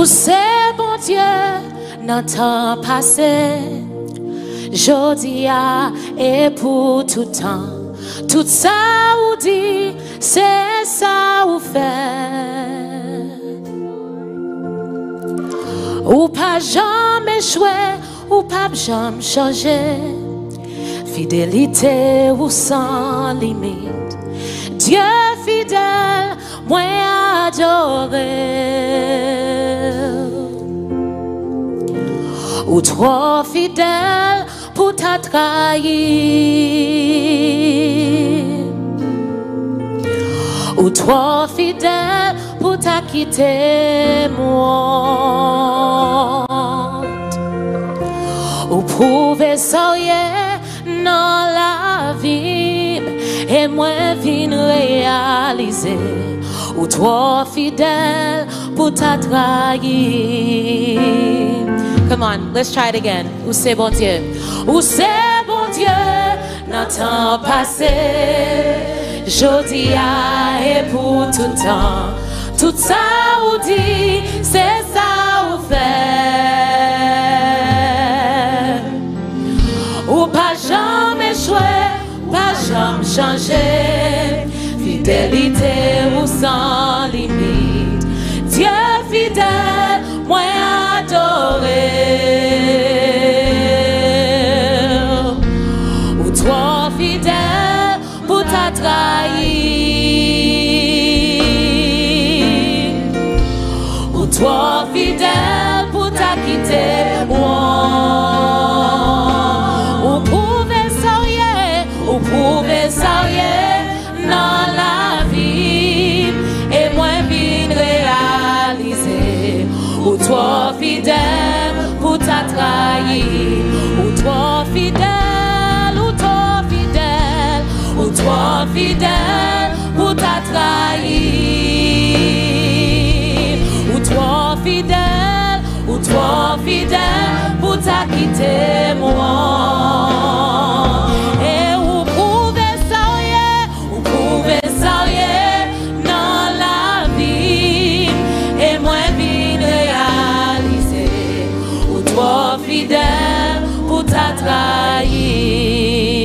Ou c'est bon Dieu, dans temps passé, jodia et pour tout temps. Tout ça ou dit, c'est ça ou fait. Ou pas jamais jouer, ou pas jamais changer. Fidélité ou sans limite. Dieu fidèle, moi adoré. Ou trop fidèle pour ta trahir. Ou trop fidèle pour ta quitter moi. Ou prouver sérieux dans la vie et moi vin réaliser. Ou trop fidèle pour ta trahir. Come on, let's try it again. Ou c'est bon Dieu. Ou c'est bon Dieu, dans temps passé, jodia et pour tout temps. Tout ça ou dit, c'est ça ou fait. Ou pas jamais jouer, pas jamais changer. Fidélité ou sans limite. Dieu fidèle, moi adoré. Ou toi fidèle pour ta trahir. Ou toi fidèle pour ta quitter moi. Ou prouver sérieux, ou prouver sérieux dans la vie et moi vin réaliser. Ou toi fidèle pour ta trahir. Ou toi fidèle, ou toi fidèle. Ou toi fidèle pour ta trahir. Ou toi fidèle, ou toi fidèle pour ta quitter moi. Et ou prouver sérieux, ou prouver sérieux dans la vie et moi vin réaliser. Ou toi fidèle pour ta trahir.